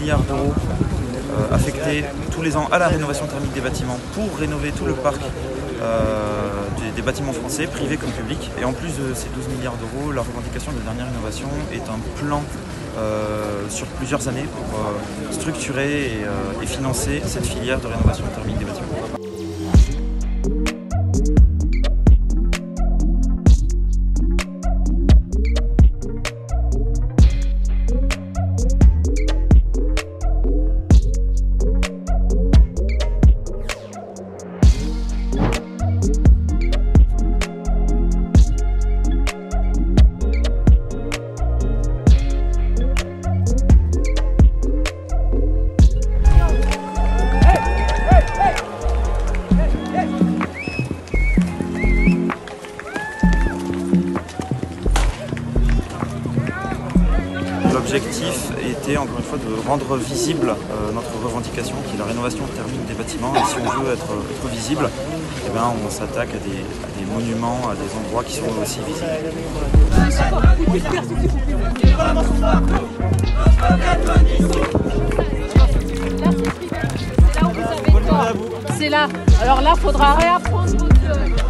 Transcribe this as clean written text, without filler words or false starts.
milliards d'euros affectés tous les ans à la rénovation thermique des bâtiments pour rénover tout le parc des bâtiments français, privés comme publics. Et en plus de ces 12 milliards d'euros, la revendication de dernière innovation est un plan sur plusieurs années pour structurer et financer cette filière de rénovation thermique des bâtiments. L'objectif était encore une fois de rendre visible notre revendication qui est la rénovation thermique des bâtiments. Et si on veut être visible, eh bien, on s'attaque à des monuments, à des endroits qui sont aussi visibles. C'est là. Alors là, il faudra réapprendre votre...